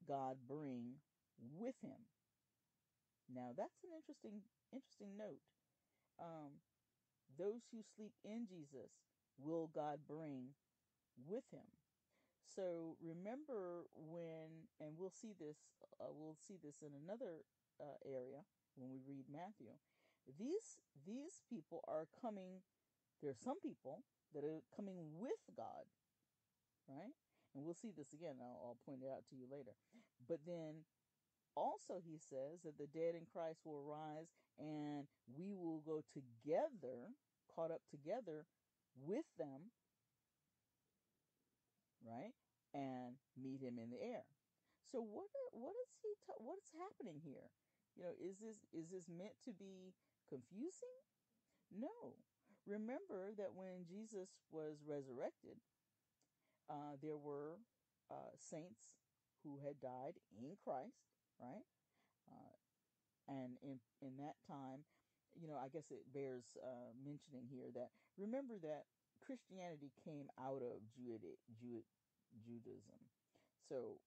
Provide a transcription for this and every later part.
God bring with him? Now that's an interesting note. Those who sleep in Jesus will God bring with him. So remember when, and we'll see this in another area when we read Matthew. These people are coming. There are some people that are coming with God, right? And we'll see this again. I'll point it out to you later. But then also he says that the dead in Christ will rise and we will go together, caught up together with them, right? And meet him in the air. So what is happening here? Is this meant to be confusing? No. Remember that when Jesus was resurrected, there were saints who had died in Christ, right? And in that time, I guess it bears mentioning here that remember that Christianity came out of Judaism. So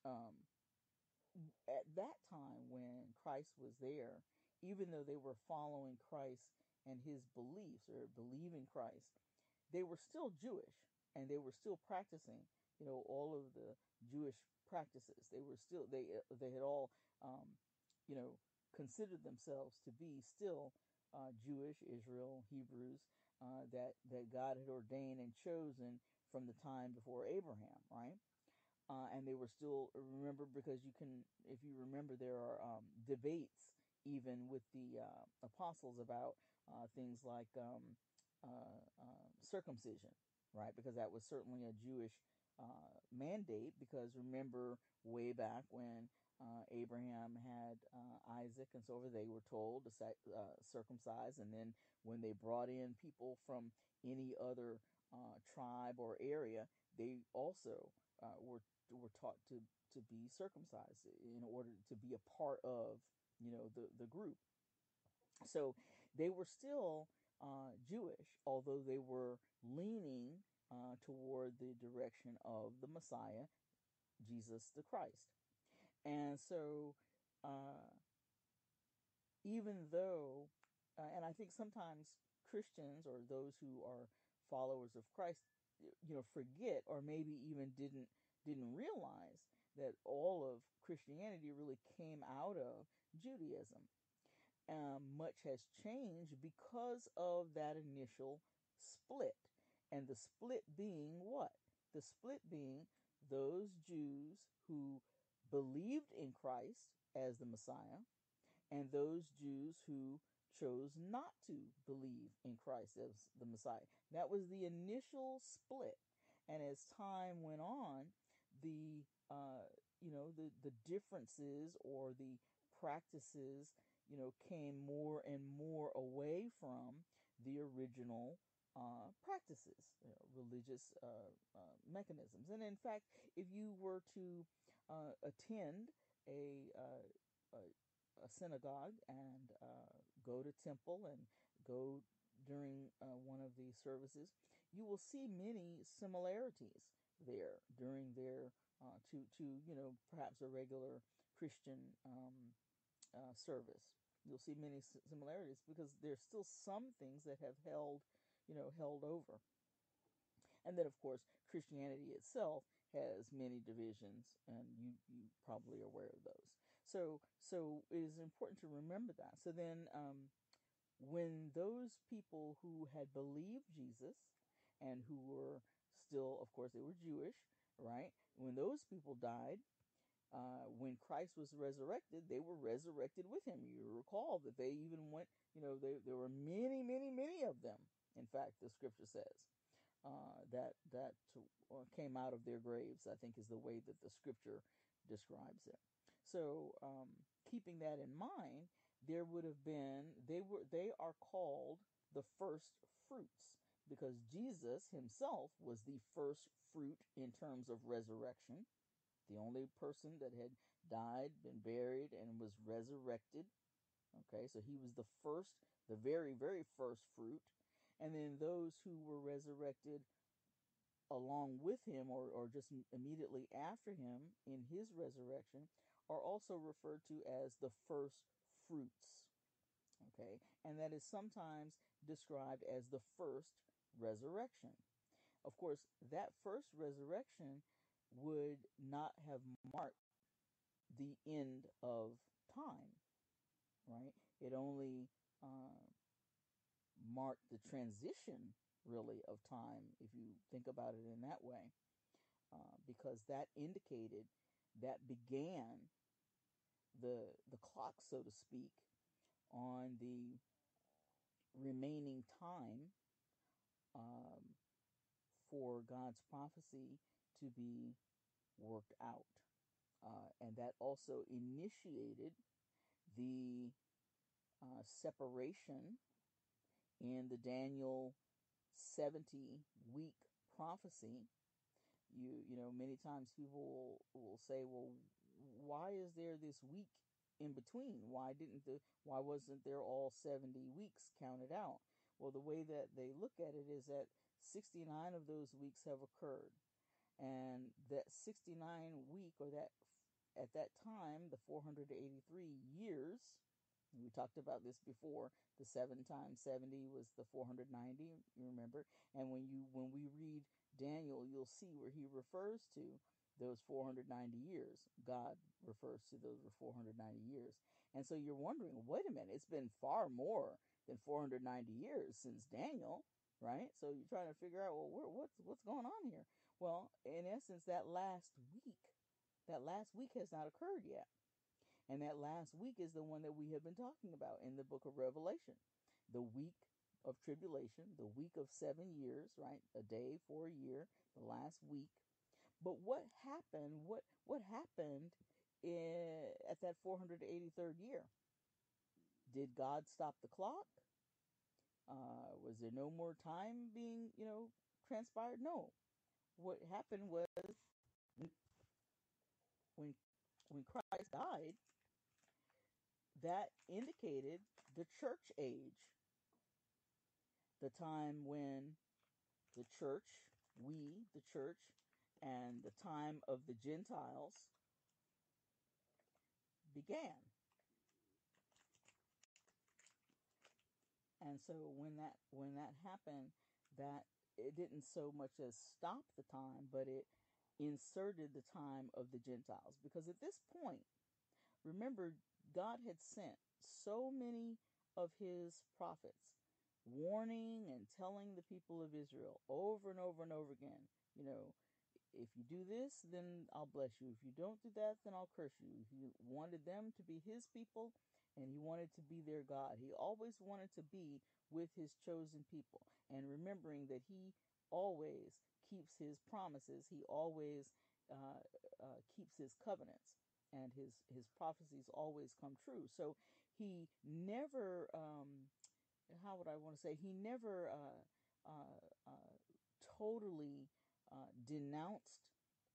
at that time when Christ was there, even though they were following Christ and his beliefs or believing Christ, they were still Jewish and they were still practicing, all of the Jewish practices. They were still, they had all, considered themselves to be still Jewish, Israel, Hebrews, that God had ordained and chosen from the time before Abraham, right? And they were still, remember, because if you remember, there are debates even with the apostles about things like circumcision, right? Because that was certainly a Jewish mandate, because remember way back when Abraham had Isaac and so forth, they were told to circumcise, and then when they brought in people from any other tribe or area, they also were taught to be circumcised in order to be a part of the group. So they were still Jewish, although they were leaning toward the direction of the Messiah, Jesus the Christ. And so even though, and I think sometimes Christians or those who are followers of Christ, forget or maybe even didn't realize that all of Christianity really came out of Judaism. Much has changed because of that initial split. And the split being what? The split being those Jews who believed in Christ as the Messiah and those Jews who chose not to believe in Christ as the Messiah. That was the initial split. And as time went on, the the differences or the practices came more and more away from the original practices, religious mechanisms. And in fact, if you were to attend a synagogue and go to temple and go during one of the services, you will see many similarities there during their to perhaps a regular Christian service. You'll see many similarities because there's still some things that have held over. And then, of course, Christianity itself has many divisions, and you probably are aware of those. So it is important to remember that. So then, when those people who had believed Jesus and who were still, of course, they were Jewish, right? When those people died, when Christ was resurrected, they were resurrected with him. You recall that they even went, there were many, many, many of them. In fact, the scripture says that came out of their graves, I think is the way that the scripture describes it. So keeping that in mind, there would have been, they are called the first fruits because Jesus himself was the first fruit in terms of resurrection. The only person that had died, been buried, and was resurrected. Okay, so he was the first, the very, very first fruit. And then those who were resurrected along with him, or just immediately after him in his resurrection, are also referred to as the first fruits. Okay, and that is sometimes described as the first resurrection. Of course, that first resurrection would not have marked the end of time, right? It only marked the transition, really, of time, if you think about it in that way, because that indicated, that began the clock, so to speak, on the remaining time for God's prophecy to be worked out. And that also initiated the separation in the Daniel 70-week prophecy. Many times people will say, well, why is there this week in between? Why wasn't there all 70 weeks counted out? Well, the way that they look at it is that 69 of those weeks have occurred. And that 69 week, or that at that time, the 483 years, we talked about this before. The 7 times 70 was the 490. You remember? And when we read Daniel, you'll see where he refers to those 490 years. God refers to those 490 years. And so you're wondering, wait a minute, it's been far more than 490 years since Daniel, right? So you're trying to figure out, well, what's going on here? Well, in essence, that last week has not occurred yet. And that last week is the one that we have been talking about in the book of Revelation. The week of tribulation, the week of 7 years, right? A day for a year, the last week. But what happened? What happened at that 483rd year? Did God stop the clock? Was there no more time being, transpired? No. What happened was, when when Christ died, that indicated the church age, the time when the church, the church, and the time of the Gentiles began. And so when that happened, that it didn't so much as stop the time, but it inserted the time of the Gentiles. Because at this point, remember, God had sent so many of his prophets, warning and telling the people of Israel over and over and over again, if you do this, then I'll bless you. If you don't do that, then I'll curse you. He wanted them to be his people, and he wanted to be their God. He always wanted to be with his chosen people. And remembering that he always keeps his promises. He always keeps his covenants. And his prophecies always come true. So he never, how would I want to say, he never totally denounced,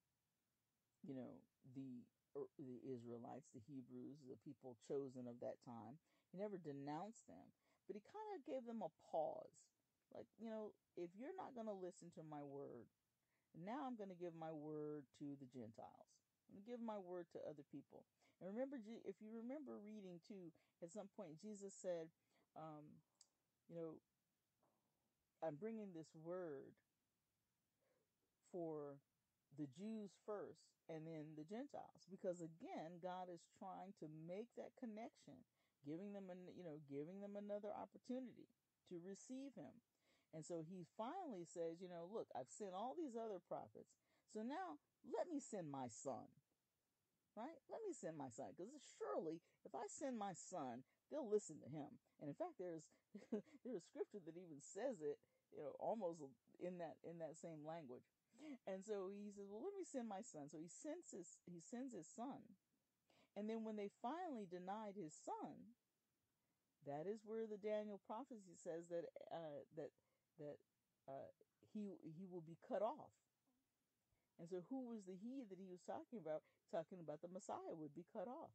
the Israelites, the Hebrews, the people chosen of that time. He never denounced them, but he kind of gave them a pause. Like, if you're not going to listen to my word, now I'm going to give my word to the Gentiles. I'm going to give my word to other people. And remember, if you remember reading too, at some point Jesus said, I'm bringing this word for the Jews first and then the Gentiles, because again, God is trying to make that connection, giving them another opportunity to receive him. And so he finally says, look, I've sent all these other prophets, so now let me send my son. Right? Let me send my son, because surely if I send my son, they'll listen to him. And in fact, there's a scripture that even says it, almost in that same language. And so he says, well, let me send my son. So he sends his son. And then when they finally denied his son, that is where the Daniel prophecy says that he will be cut off. And so who was the he that he was talking about? Talking about the Messiah would be cut off.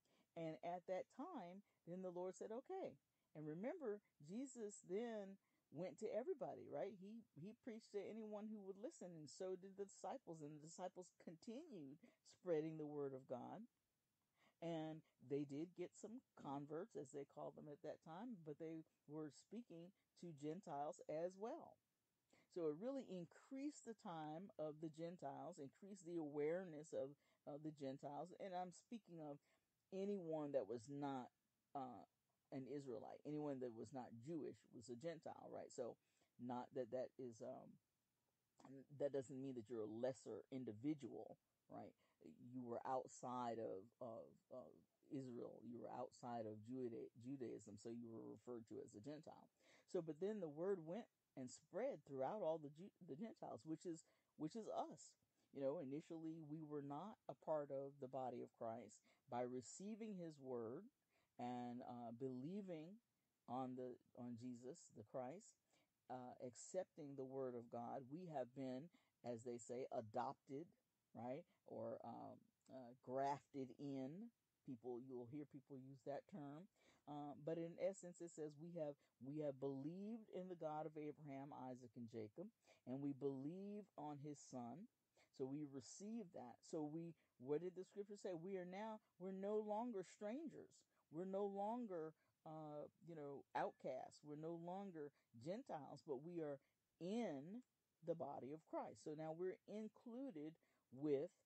And at that time, then the Lord said, okay. And remember, Jesus then went to everybody, right? He preached to anyone who would listen, and so did the disciples, and the disciples continued spreading the word of God. And they did get some converts, as they called them at that time, but they were speaking to Gentiles as well. So it really increased the time of the Gentiles, increased the awareness of the Gentiles. And I'm speaking of anyone that was not an Israelite, anyone that was not Jewish was a Gentile, right? So not that that is that doesn't mean that you're a lesser individual, right? You were outside of Israel. You were outside of Judaism, so you were referred to as a Gentile. So, but then the word went and spread throughout all the Gentiles, which is us. You know, initially we were not a part of the body of Christ. By receiving His word and believing on Jesus the Christ, accepting the word of God, we have been, as they say, adopted, right? Or grafted in. You'll hear people use that term. But in essence, it says we have believed in the God of Abraham, Isaac, and Jacob, and we believe on His Son. So we receive that. So what did the scripture say? We're no longer strangers. We're no longer, outcasts. We're no longer Gentiles, but we are in the body of Christ. So now we're included with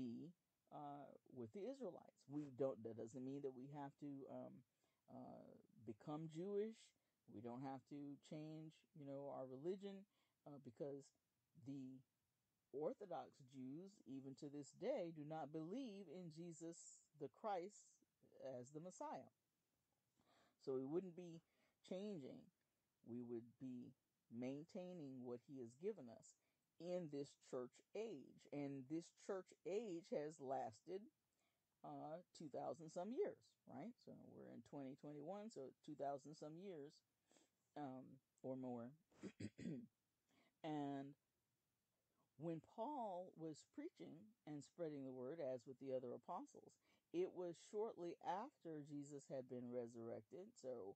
the Israelites. That doesn't mean that we have to become Jewish. We don't have to change, our religion, because the Orthodox Jews, even to this day, do not believe in Jesus the Christ as the Messiah. So we wouldn't be changing. We would be maintaining what He has given us in this church age. And this church age has lasted 2,000 some years, right? So we're in 2021, so 2,000 some years or more. And when Paul was preaching and spreading the word, as with the other apostles, it was shortly after Jesus had been resurrected. So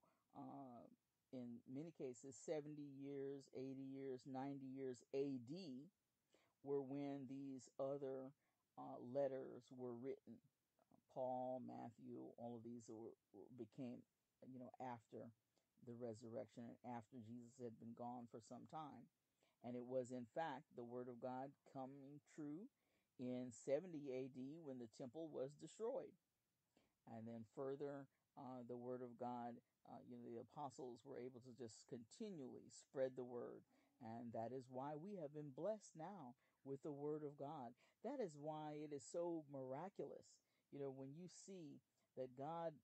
in many cases, 70 years, 80 years, 90 years AD were when these other letters were written. Paul, Matthew, all of these became, after the resurrection and after Jesus had been gone for some time. And it was, in fact, the word of God coming true in 70 AD when the temple was destroyed. And then further, the word of God, the apostles were able to just continually spread the word. And that is why we have been blessed now with the word of God. That is why it is so miraculous. When you see that God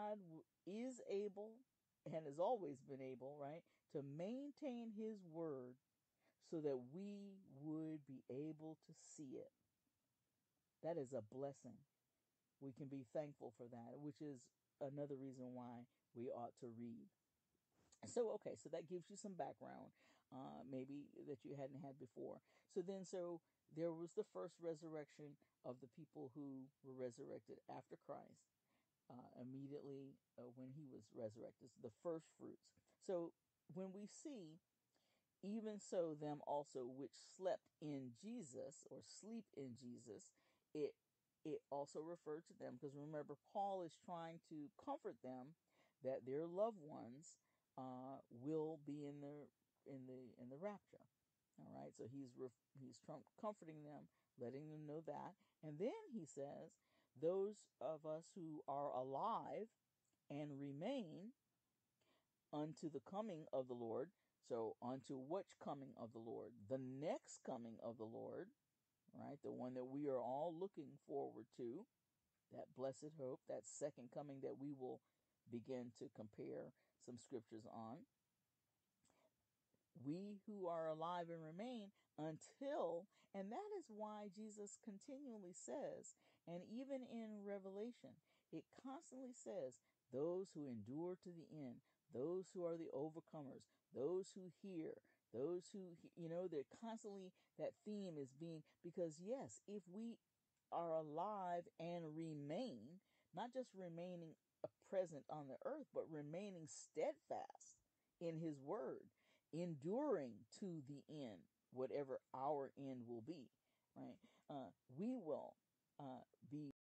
is able and has always been able, right, to maintain His word so that we would be able to see it. That is a blessing. We can be thankful for that, which is another reason why we ought to read. So, okay, so that gives you some background, maybe that you hadn't had before. So there was the first resurrection of the people who were resurrected after Christ, immediately when He was resurrected, the first fruits. So when we see, even so them also which slept in Jesus, or sleep in Jesus, it also referred to them, because remember, Paul is trying to comfort them that their loved ones will be in the rapture. All right, so he's comforting them, letting them know that, and then he says, those of us who are alive and remain unto the coming of the Lord. So unto which coming of the Lord? The next coming of the Lord, right? The one that we are all looking forward to, that blessed hope, that second coming that we will begin to compare some scriptures on. We who are alive and remain until, and that is why Jesus continually says, and even in Revelation, it constantly says, those who endure to the end, those who are the overcomers, those who hear, those who, they're constantly, that theme is being, because yes, if we are alive and remain, not just remaining present on the earth, but remaining steadfast in His word, enduring to the end, whatever our end will be, right? We will be